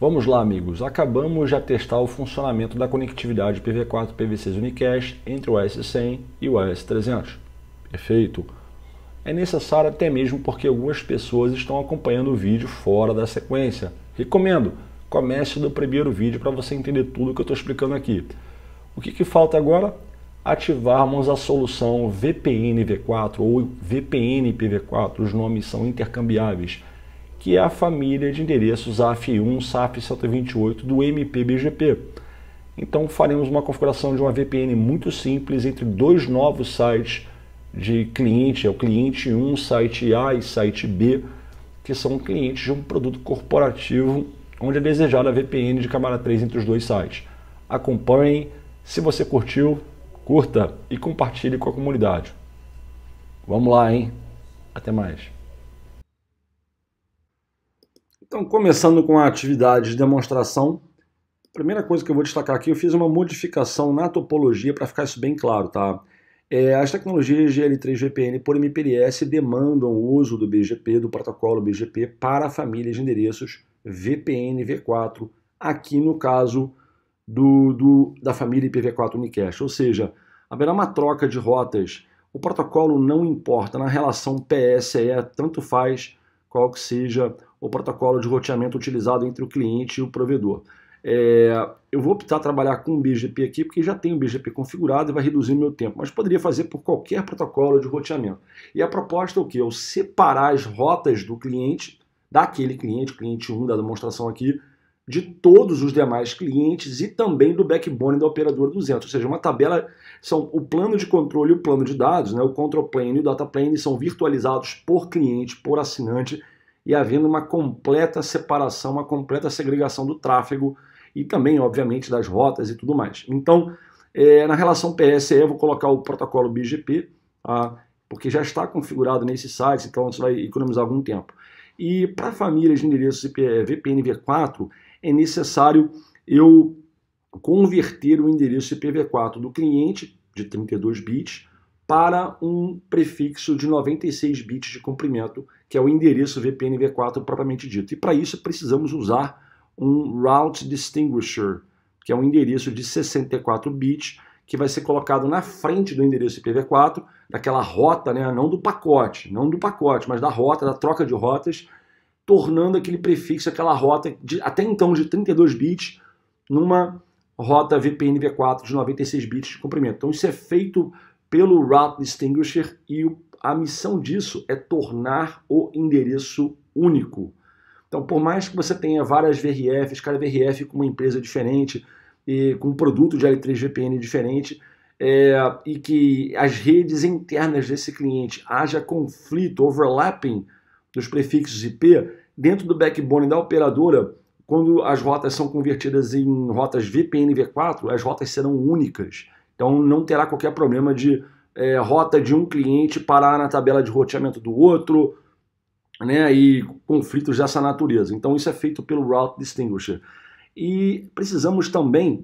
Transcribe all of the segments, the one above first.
Vamos lá, amigos. Acabamos de testar o funcionamento da conectividade PV4 PV6 Unicast entre o AS100 e o AS300. Perfeito. É necessário até mesmo porque algumas pessoas estão acompanhando o vídeo fora da sequência. Recomendo, comece do primeiro vídeo para você entender tudo que eu estou explicando aqui. O que falta agora? Ativarmos a solução VPN V4 ou VPN PV4, os nomes são intercambiáveis, que é a família de endereços AF1 SAP128 do MPBGP. Então faremos uma configuração de uma VPN muito simples entre dois novos sites de cliente, é o cliente 1, site A e site B, que são clientes de um produto corporativo onde é desejada a VPN de camada 3 entre os dois sites. Acompanhe, se você curtiu, curta e compartilhe com a comunidade. Vamos lá, hein? Até mais. Então, começando com a atividade de demonstração, a primeira coisa que eu vou destacar aqui, eu fiz uma modificação na topologia para ficar isso bem claro, tá? As tecnologias de L3VPN por MPLS demandam o uso do BGP, do protocolo BGP, para a família de endereços VPN V4, aqui no caso da família IPv4 Unicast, ou seja, haverá uma troca de rotas, o protocolo não importa, na relação PSE tanto faz qual que seja o protocolo de roteamento utilizado entre o cliente e o provedor. Eu vou optar trabalhar com o BGP aqui, porque já tem o BGP configurado e vai reduzir o meu tempo, mas poderia fazer por qualquer protocolo de roteamento. E a proposta é o quê? Eu separar as rotas do cliente, daquele cliente, cliente 1 da demonstração aqui, de todos os demais clientes e também do backbone da operadora 200, ou seja, uma tabela, são o plano de controle e o plano de dados, né, o control plane e o data plane são virtualizados por cliente, por assinante, e havendo uma completa separação, uma completa segregação do tráfego e também, obviamente, das rotas e tudo mais. Então, na relação PSE, eu vou colocar o protocolo BGP, porque já está configurado nesses sites, então isso vai economizar algum tempo. E para famílias de endereços VPN V4, é necessário eu converter o endereço IPv4 do cliente, de 32 bits, para um prefixo de 96 bits de comprimento, que é o endereço VPN V4 propriamente dito. E para isso precisamos usar um Route Distinguisher, que é um endereço de 64 bits, que vai ser colocado na frente do endereço IPv4, daquela rota, né, não do pacote, mas da rota, da troca de rotas, tornando aquele prefixo, aquela rota, até então de 32 bits, numa rota VPN V4 de 96 bits de comprimento. Então isso é feito pelo Route Distinguisher e a missão disso é tornar o endereço único. Então, por mais que você tenha várias VRFs, cada VRF com uma empresa diferente, e com um produto de L3VPN diferente, e que as redes internas desse cliente haja conflito, overlapping dos prefixos IP, dentro do backbone da operadora, quando as rotas são convertidas em rotas VPN V4, as rotas serão únicas. Então não terá qualquer problema de rota de um cliente parar na tabela de roteamento do outro, né, e conflitos dessa natureza. Então isso é feito pelo Route Distinguisher. E precisamos também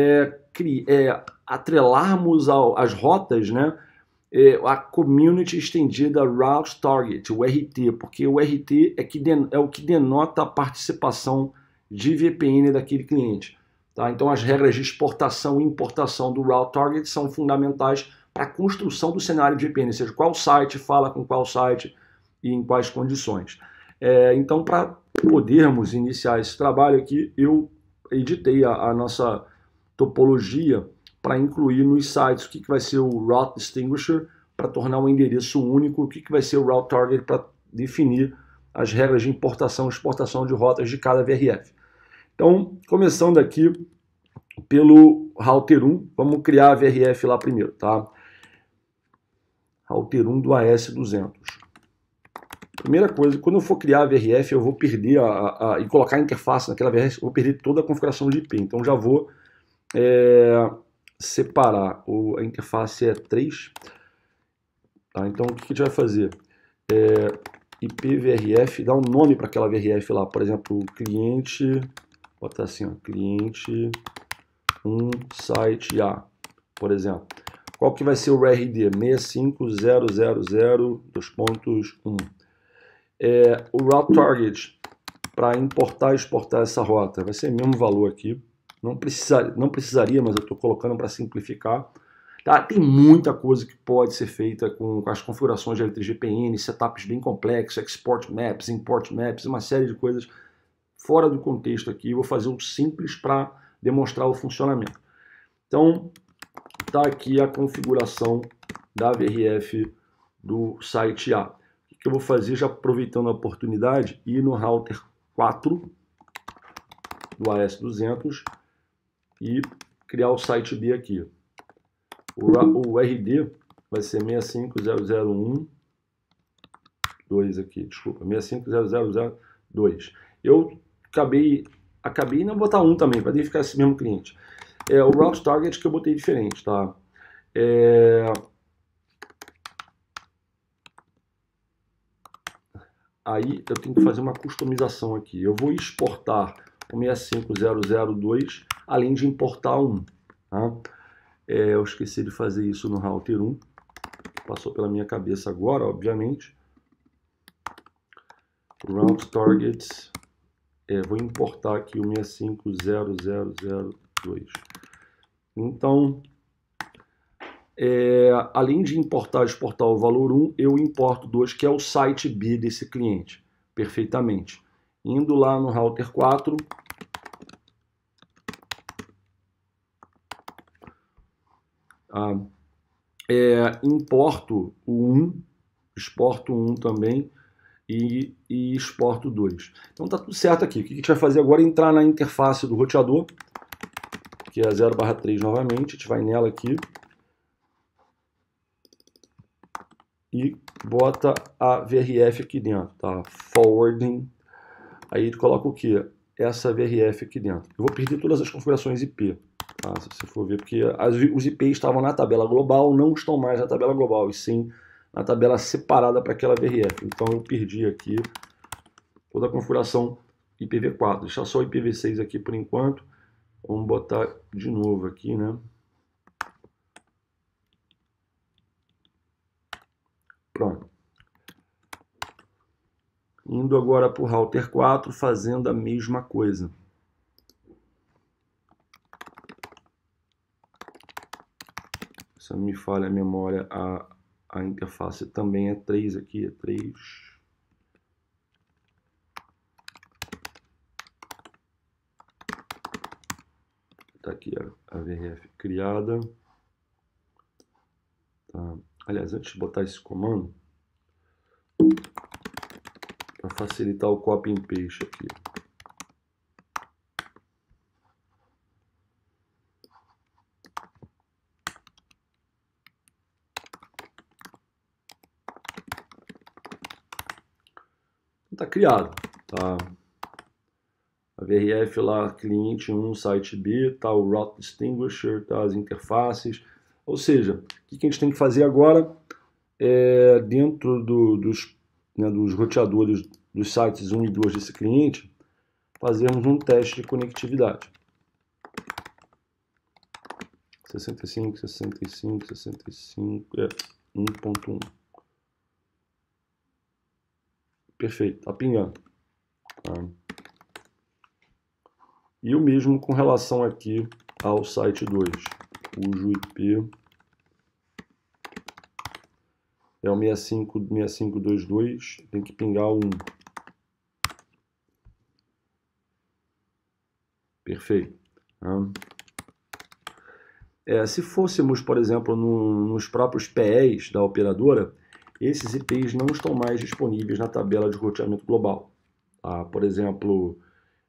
atrelarmos às rotas, né, a Community Estendida Route Target, o RT, porque o RT é o que denota a participação de VPN daquele cliente. Tá? Então as regras de exportação e importação do Route Target são fundamentais para a construção do cenário de VPN, ou seja, qual site fala com qual site e em quais condições. Então, para podermos iniciar esse trabalho aqui, eu editei a nossa topologia para incluir nos sites o que vai ser o Route Distinguisher para tornar um endereço único, o que vai ser o Route Target para definir as regras de importação e exportação de rotas de cada VRF. Então, começando aqui pelo Router 1, vamos criar a VRF lá primeiro, tá? Router 1 do AS200. Primeira coisa, quando eu for criar a VRF, eu vou perder e colocar a interface naquela VRF, eu vou perder toda a configuração de IP. Então já vou separar. A interface é 3. Tá? Então o que a gente vai fazer? IPVRF, dá um nome para aquela VRF lá. Por exemplo, cliente, botar assim, ó, cliente 1 site A, por exemplo. Qual que vai ser o RD? 65000.2.1. O Route Target para importar e exportar essa rota. Vai ser o mesmo valor aqui. Não precisaria, mas eu estou colocando para simplificar. Tá? Tem muita coisa que pode ser feita com as configurações de L3GPN, setups bem complexos, export maps, import maps, uma série de coisas fora do contexto aqui. Eu vou fazer um simples para demonstrar o funcionamento. Então, está aqui a configuração da VRF do site A. O que eu vou fazer, já aproveitando a oportunidade, ir no router 4 do AS200 e criar o site B aqui. O RD vai ser 65001 2 aqui, desculpa, 65002. Eu acabei não botar 1 também, para ficar esse mesmo cliente. O route target que eu botei diferente, tá? Aí eu tenho que fazer uma customização aqui. Eu vou exportar o 65002, além de importar um. Tá? Eu esqueci de fazer isso no router 1. Passou pela minha cabeça agora, obviamente. Route targets. Vou importar aqui o 65002. Então, além de importar e exportar o valor 1, eu importo 2, que é o site B desse cliente, perfeitamente. Indo lá no router 4, importo o 1, exporto o 1 também e exporto 2. Então tá tudo certo aqui. O que a gente vai fazer agora é entrar na interface do roteador, que é a 0/3 novamente. A gente vai nela aqui e bota a VRF aqui dentro, tá? Forwarding. Aí coloca o que? Essa VRF aqui dentro. Eu vou perder todas as configurações IP, tá? Se você for ver, porque os IPs estavam na tabela global, não estão mais na tabela global, e sim na tabela separada para aquela VRF. Então eu perdi aqui toda a configuração IPv4. Deixar só o IPv6 aqui por enquanto. Vamos botar de novo aqui, né? Pronto. Indo agora para o router 4, fazendo a mesma coisa. Se não me falha a memória, a interface também é 3 aqui, é 3. Está aqui a VRF criada. Tá. Aliás, antes de botar esse comando, para facilitar o copy and paste aqui. Está criado, tá? A VRF lá, cliente 1, site B, tá o route distinguisher, tá as interfaces. Ou seja, o que a gente tem que fazer agora é, dentro dos roteadores dos sites 1 e 2 desse cliente, fazermos um teste de conectividade. 65, 65, 65, 1.1. Perfeito, tá pingando. Tá. E o mesmo com relação aqui ao site 2, cujo IP é o 6522, tem que pingar o 1. Perfeito. Se fôssemos, por exemplo, nos próprios PEs da operadora, esses IPs não estão mais disponíveis na tabela de roteamento global. Tá? Por exemplo,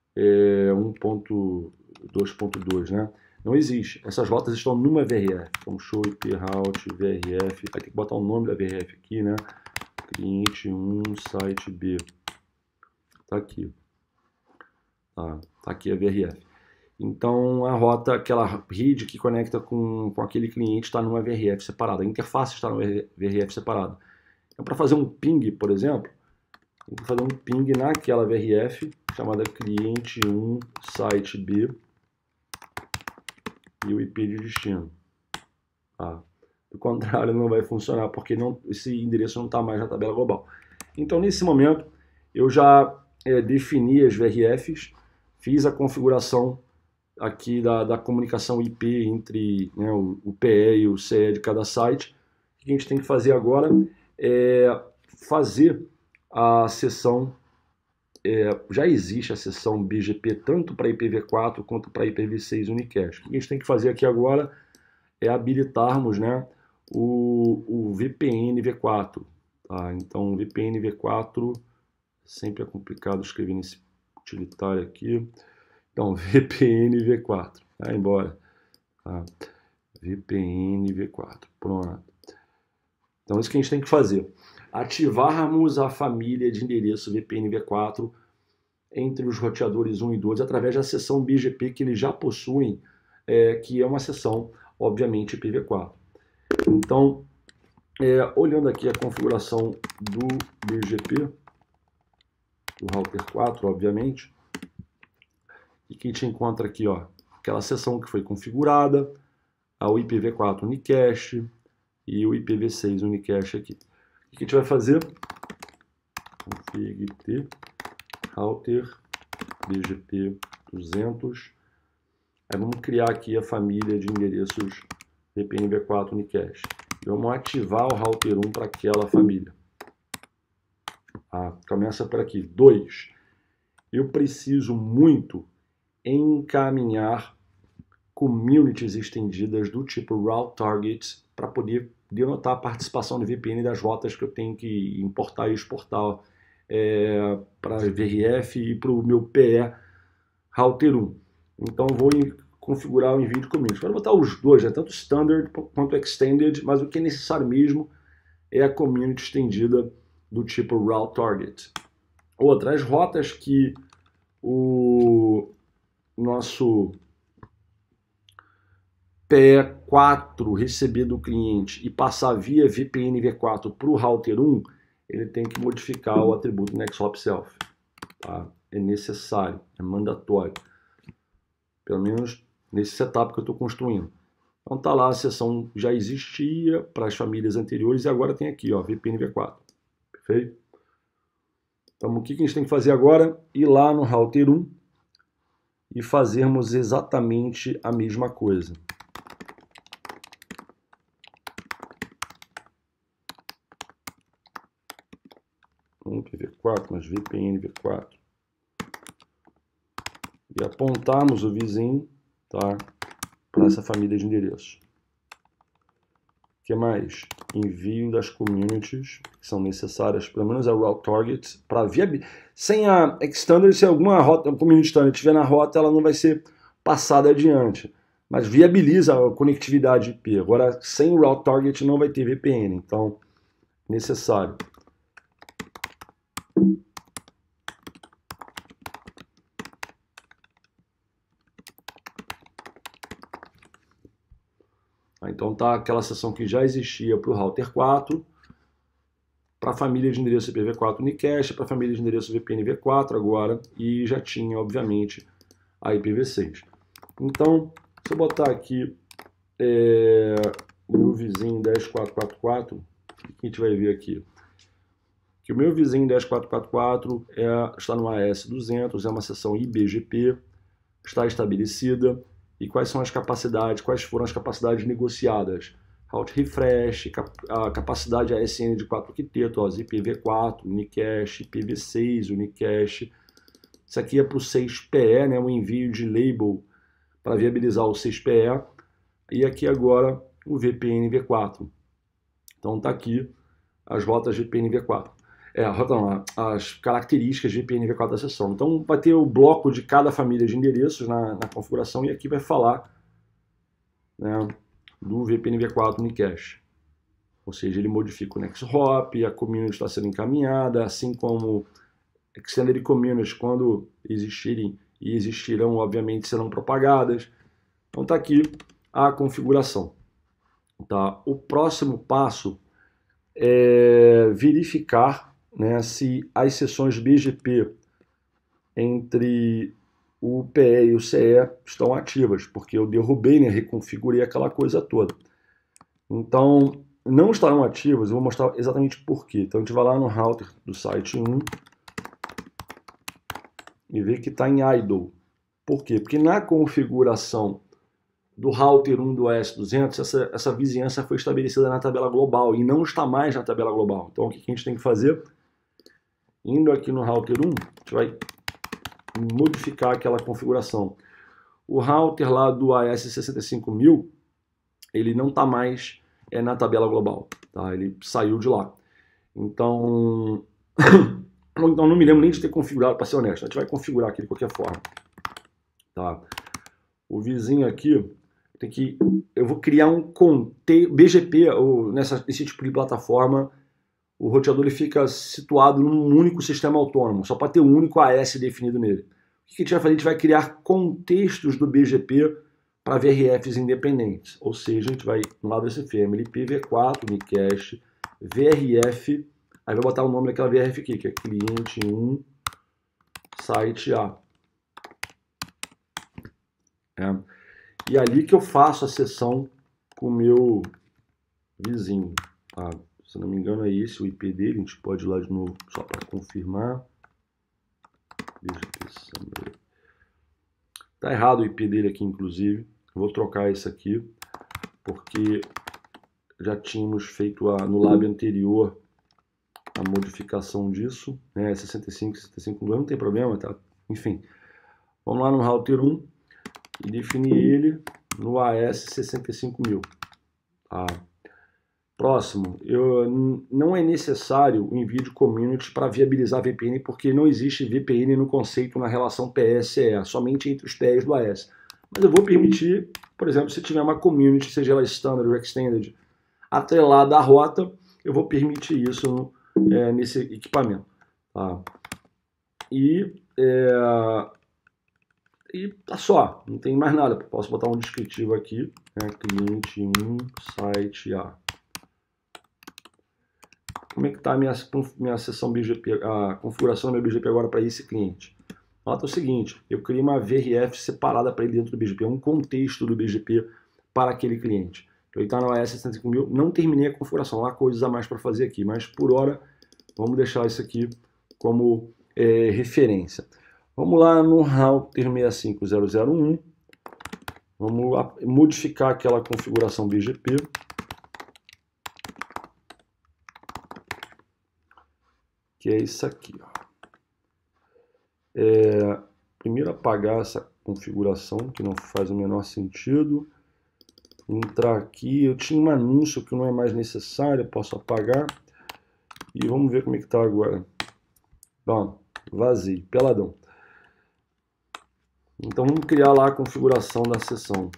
1.2.2, né? Não existe. Essas rotas estão numa VRF. Então, show IP route VRF. Vai ter que botar o nome da VRF aqui, né? Cliente 1, site B. Tá aqui. Tá aqui a VRF. Então, a rota, aquela rede que conecta com aquele cliente está numa VRF separada. A interface está numa VRF separada. Então, para fazer um ping, por exemplo, tem que fazer um ping naquela VRF chamada cliente 1 site B e o IP de destino. Tá? Do contrário, não vai funcionar, porque esse endereço não está mais na tabela global. Então, nesse momento, eu já defini as VRFs, fiz a configuração aqui da comunicação IP entre, né, o PE e o CE de cada site. O que a gente tem que fazer agora é fazer a sessão, já existe a sessão BGP tanto para IPv4 quanto para IPv6 unicast. O que a gente tem que fazer aqui agora é habilitarmos, né, o VPN V4. Tá? Então, VPN V4, sempre é complicado escrever nesse utilitário aqui. Então, VPN V4, vai embora. Tá? VPN V4, pronto. Então, isso que a gente tem que fazer. Ativarmos a família de endereço VPN V4 entre os roteadores 1 e 2 através da seção BGP que eles já possuem, que é uma seção, obviamente, IPv4. Então, olhando aqui a configuração do BGP, do router 4, obviamente, e que a gente encontra aqui, ó, aquela seção que foi configurada, o IPv4 unicast e o IPv6 unicast aqui. O que a gente vai fazer? Config-t router BGP 200. Aí vamos criar aqui a família de endereços VPN V4 unicast. Vamos ativar o router 1 para aquela família. Começa por aqui. 2. Eu preciso muito encaminhar communities estendidas do tipo route target para poder denotar a participação do VPN das rotas que eu tenho que importar e exportar para VRF e para o meu PE router 1. Então vou configurar o envio de communities. Vou botar os dois, né? Tanto standard quanto extended, mas o que é necessário mesmo é a community estendida do tipo route target. Outra, as rotas que o nosso PE4 receber do cliente e passar via VPN V4 para o router 1, ele tem que modificar o atributo NextHop Self. Tá? É necessário, é mandatório. Pelo menos nesse setup que eu estou construindo. Então tá lá, a seção já existia para as famílias anteriores e agora tem aqui, ó, VPN V4. Perfeito? Então o que a gente tem que fazer agora? Ir lá no router 1 e fazermos exatamente a mesma coisa. IPv4, mas VPN V4. E apontarmos o vizinho, tá, para essa família de endereços. O que mais? Envio das communities, que são necessárias, pelo menos a route target, para viabilizar. Sem a extender, se alguma rota, community standard estiver na rota, ela não vai ser passada adiante. Mas viabiliza a conectividade IP. Agora, sem o route target não vai ter VPN, então, necessário. Então tá aquela seção que já existia para o router 4, para a família de endereço IPv4 unicast, para a família de endereço VPN V4 agora, e já tinha, obviamente, a IPv6. Então, se eu botar aqui o meu vizinho 10444, o que a gente vai ver aqui? Que o meu vizinho 10444 está no AS200, é uma seção IBGP, está estabelecida. E quais são as capacidades, quais foram as capacidades negociadas? Route refresh, a capacidade ASN de 4 octetos, IPv4, unicast, IPv6, unicast. Isso aqui é para o 6PE, né, o envio de label para viabilizar o 6PE. E aqui agora o VPN V4. Então está aqui as rotas VPN V4. As características de VPN V4 da seção. Então vai ter o bloco de cada família de endereços na configuração e aqui vai falar, né, do VPN V4 unicast. Ou seja, ele modifica o NextHop, a community está sendo encaminhada, assim como extended communities, quando existirem e existirão, obviamente serão propagadas. Então está aqui a configuração. Tá? O próximo passo é verificar, né, se as seções BGP entre o PE e o CE estão ativas, porque eu derrubei, né, reconfigurei aquela coisa toda. Então, não estarão ativas, eu vou mostrar exatamente por quê. Então, a gente vai lá no router do site 1, e ver que está em idle. Por quê? Porque na configuração do router 1 do AS200, essa vizinhança foi estabelecida na tabela global e não está mais na tabela global. Então o que a gente tem que fazer? Indo aqui no router 1, a gente vai modificar aquela configuração. O router lá do AS65000, ele não está mais na tabela global, tá? Ele saiu de lá. Então, não me lembro nem de ter configurado, para ser honesto. A gente vai configurar aqui de qualquer forma. Tá? O vizinho aqui, eu vou criar um BGP, ou nesse tipo de plataforma, o roteador ele fica situado num único sistema autônomo, só para ter um único AS definido nele. O que a gente vai fazer? A gente vai criar contextos do BGP para VRFs independentes. Ou seja, a gente vai no lado desse family, IPv4, unicast, VRF, aí vai botar o nome daquela VRF aqui, que é cliente 1, site A. E é ali que eu faço a sessão com o meu vizinho. Tá? Se não me engano é esse o IP dele, a gente pode ir lá de novo só para confirmar. Tá errado o IP dele aqui, inclusive. Eu vou trocar esse aqui, porque já tínhamos feito no lab anterior a modificação disso. 65, não tem problema, tá? Enfim, vamos lá no router 1 e definir ele no AS65000. Tá? Próximo, não é necessário o envio de community para viabilizar VPN, porque não existe VPN no conceito na relação PS-CE, somente entre os PEs do AS. Mas eu vou permitir, por exemplo, se tiver uma community, seja ela standard ou extended, atrelada à rota, eu vou permitir isso nesse equipamento. Tá? E tá só, não tem mais nada. Posso botar um descritivo aqui, cliente 1, site A. Como é que está a minha sessão BGP, a configuração do meu BGP agora para esse cliente? Nota o seguinte, eu criei uma VRF separada para ele dentro do BGP, um contexto do BGP para aquele cliente. Então ele está no AS65000, não terminei a configuração, há coisas a mais para fazer aqui, mas por hora vamos deixar isso aqui como referência. Vamos lá no router 65001, vamos modificar aquela configuração BGP. Que é isso aqui. Primeiro apagar essa configuração, que não faz o menor sentido. Entrar aqui, eu tinha um anúncio que não é mais necessário, posso apagar. E vamos ver como é que está agora. Bom, vazio, peladão. Então vamos criar lá a configuração da sessão.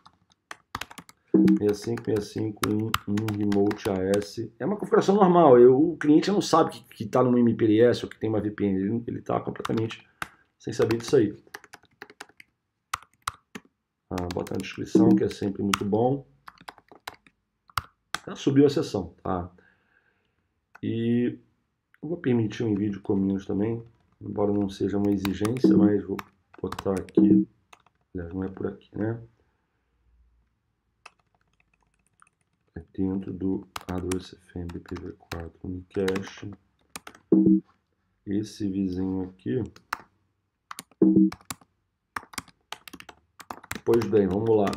65.65.1 Remote AS. É uma configuração normal. O cliente não sabe que está no MPLS ou que tem uma VPN. Ele está completamente sem saber disso aí. Bota na descrição, que é sempre muito bom. Já subiu a sessão. Tá? E eu vou permitir um envio de commandos também. Embora não seja uma exigência, mas vou botar aqui. Aliás, não é por aqui, né? Dentro do Address FM IPv4 unicast, esse vizinho aqui. Pois bem, vamos lá.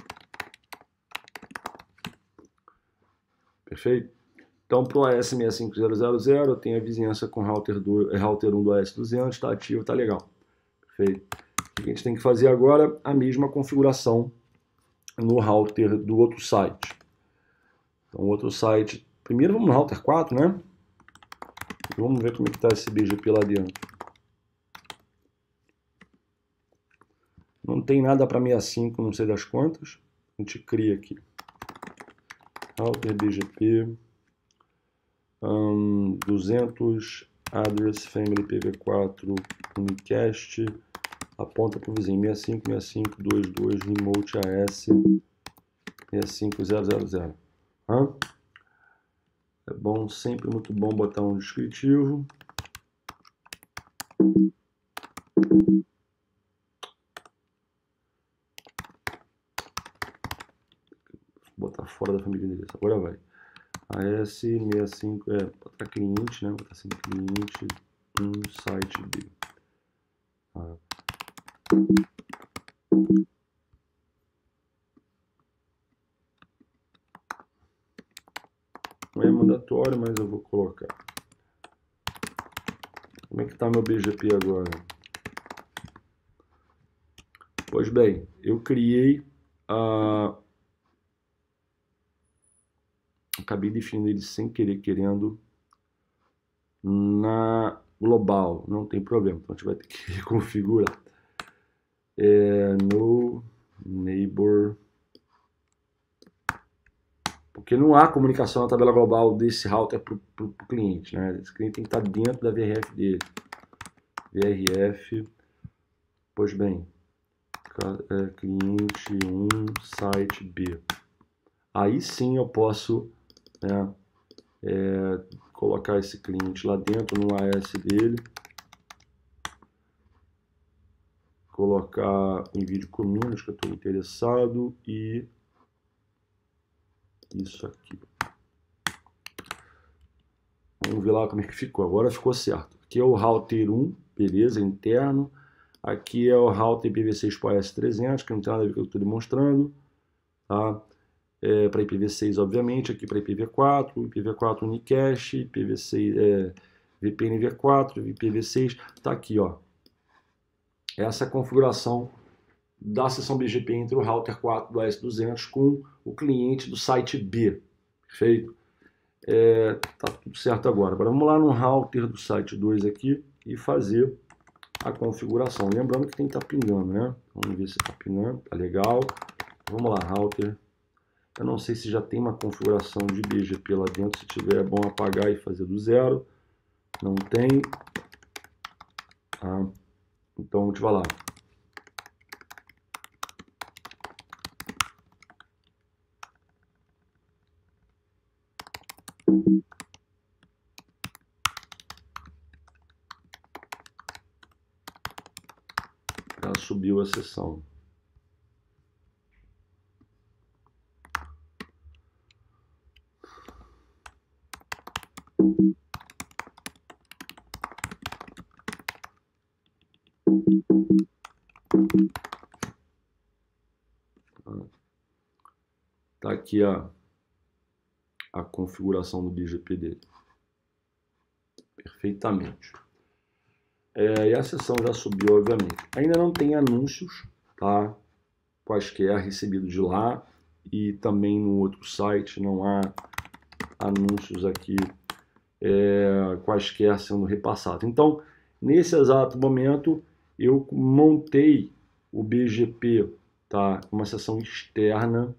Perfeito? Então, para o AS65000, eu tenho a vizinhança com o router 1 do AS200, está ativo, está legal. Perfeito? O que a gente tem que fazer agora? A mesma configuração no router do outro site. Então, outro site. Primeiro vamos no router 4, né? Vamos ver como é que está esse BGP lá dentro. Não tem nada para 65, não sei das quantas. A gente cria aqui. Router BGP 200 Address Family IPv4 Unicast. Aponta para o vizinho 65.65.22 Remote AS 65000. É bom, sempre muito bom botar um descritivo. Vou botar fora da família dele. Agora vai. AS65, botar cliente, né? Botar assim, cliente, site B. Não é mandatório, mas eu vou colocar. Como é que está meu BGP agora? Pois bem, eu criei acabei definindo ele sem querer, querendo, na global. Não tem problema, então a gente vai ter que reconfigurar. No neighbor, porque não há comunicação na tabela global desse router para o cliente, né? Esse cliente tem que estar dentro da VRF dele. VRF, pois bem, cliente 1, site B. Aí sim eu posso, né, colocar esse cliente lá dentro no AS dele, colocar em vídeo comuns que eu estou interessado e isso aqui. Vamos ver lá como é que ficou. Agora ficou certo. Aqui é o router 1, beleza, interno. Aqui é o router IPv6 para S300, que não tem nada a ver com o que eu estou demonstrando. Tá? Para IPv6, obviamente. Aqui para IPv4, IPv4 Unicast, IPv6, VPN V4, IPv6. Tá aqui, ó. Essa é a configuração da seção BGP entre o router 4 do AS200 com o cliente do site B. Perfeito? Tá tudo certo agora. Agora vamos lá no router do site 2 aqui e fazer a configuração. Lembrando que tem que estar pingando, né? Vamos ver se está pingando. Tá legal. Vamos lá, router. Eu não sei se já tem uma configuração de BGP lá dentro. Se tiver, é bom apagar e fazer do zero. Não tem. Tá? Então, a gente vai lá. Já subiu a sessão. Tá aqui a configuração do BGP dele. Perfeitamente. E a sessão já subiu, obviamente. Ainda não tem anúncios, tá? Quaisquer recebidos de lá. E também no outro site não há anúncios aqui quaisquer sendo repassados. Então, nesse exato momento, eu montei o BGP, tá? Uma sessão externa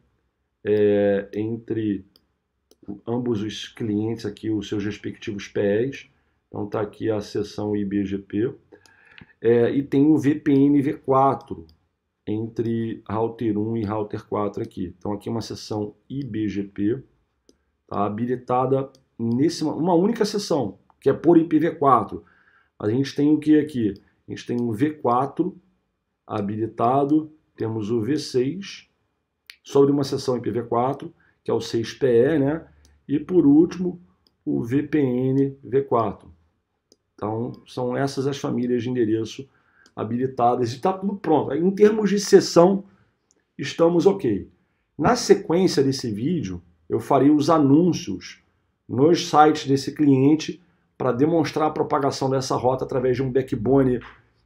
entre ambos os clientes aqui, os seus respectivos PEs. Então tá aqui a seção IBGP. E tem o VPN V4 entre router 1 e router 4 aqui. Então aqui é uma seção IBGP, tá habilitada uma única seção, que é por IPv4. A gente tem o que aqui? A gente tem o V4 habilitado, temos o V6 sobre uma seção IPv4, que é o 6PE, né? E por último, o VPN V4. Então, são essas as famílias de endereço habilitadas e está tudo pronto. Em termos de sessão, estamos ok. Na sequência desse vídeo, eu farei os anúncios nos sites desse cliente para demonstrar a propagação dessa rota através de um backbone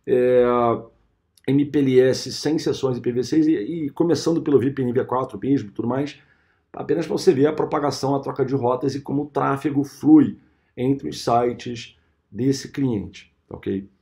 MPLS sem sessões IPv6 e começando pelo VPN V4 mesmo, tudo mais, apenas para você ver a propagação, a troca de rotas e como o tráfego flui entre os sites desse cliente, ok?